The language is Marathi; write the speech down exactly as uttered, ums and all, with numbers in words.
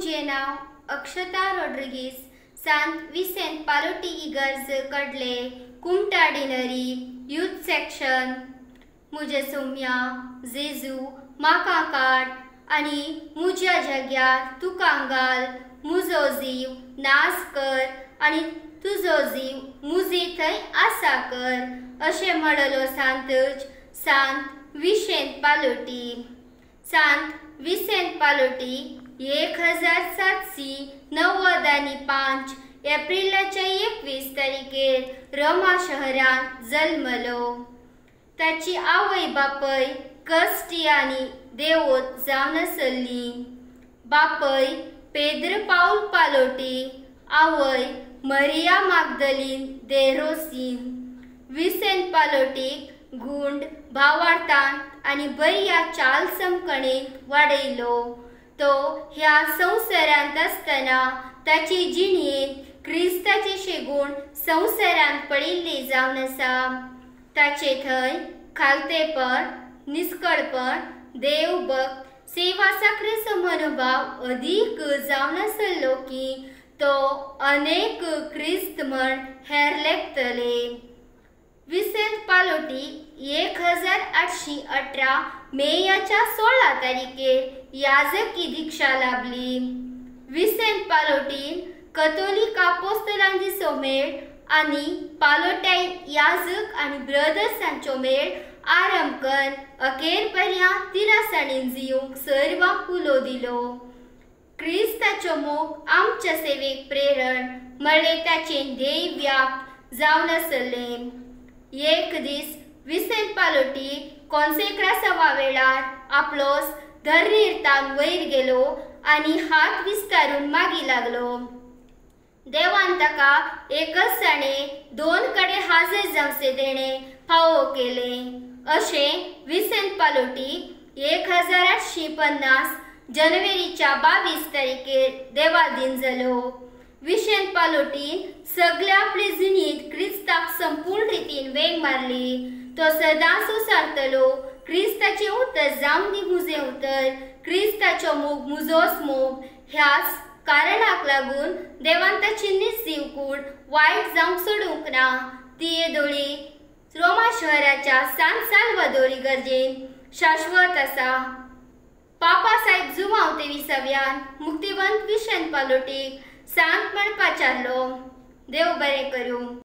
मुझे नाव अक्षता रोड्रिगीस सांत विसेंत पालोटी इगर्ज कडले कुमटाडिनरी यूथ सेक्शन मुझे सोम्या जेजू म्हाका काड आनी मुज्या जग्यार तू कांगाल मुजो जीव नास कर आनी तुजो जीव मुजे थंय आसा कर अशें म्हणलो सांतच सांत विसेंत पालोटी। सांत विसेंत पालोटी एक हजार सातशी णव्वद आनी पांच एप्रिलाच्या एकवीस तारीखेर रोमा शहरांत जल्मलो। ताची आवय बापय कश्टी आनी देवोत जावन आसली। बापय पेद्र पाऊल पालोटी, आवय मरिया मागदलीन दे रोसीन। विसेंत पालोटीक गुंड भावार्थांत आनी बऱ्या चाल समकणेंत वाडयलो। तो ह्या संवसारांत आसतना ताची जिणेंत क्रिस्ताचे शेगूण संवसारांत पडिल्ले जावन आसा। ताचे थंय खालतेपण निस्कळपण देवभक्त सेवा साखरेचो मनोभाव अदीक जावन आसलो की तो अनेक क्रिस्त म्हण हेर लेखतले। विसेंत पालोटी एक हजार आठशी अठरा मेयाच्या सोळा तारीखेर याजकी दीक्षा लाभली। विसेंत पालोटीन कथोलिक आपोस्तलांची सोमेळ आनी पालोटायन याजक आनी ब्रदर्सांचो मेळ आरंभ करून अखेर पर्यंत तिरासाणीन जियूंक सर्वांक उलो दिलो। क्रिस्ताचो मोग आमच्या सेवेक प्रेरण म्हणले ताचे ध्येय व्याप्त जावन आसले। एक दीस विसेंत पालोटी कॉन्सेक्रासावा वेळार आपलोस धर्नीरतान वयर गेलो आनी हात विस्तारून मागी लागलो। देवान ताका एकच साणे दोन कडे हाजर जावचे देणे फावो केले। अशें विसेंत पालोटी एक हजार आठशी पन्नास जानेवारीच्या बावीस तारीखेर देवाधीन जालो। विसेंत पालोटीन सगळ्या आपले जिणेंत क्रिस्ताक संपूर्ण रितीन वेग मारली। तो सदांच उसारतलो क्रिस्ताचे उतर जावन दी मुजे उतर, क्रिस्ताचो मोग मुजोच मोग। ह्याच कारणाक लागून देवान ताची निर्जीव कूड वायट जावंक सोडूंक ना। ती येदोळी रोमा शहराच्या सांत साल्वादोर इगर्जेन शाश्वत आसा। पापा साहेब जुमांव तेविसाव्यान मुक्तिवंत विसेंत पालोटीक सांत म्हणपाचारलो। देव बरें करूं।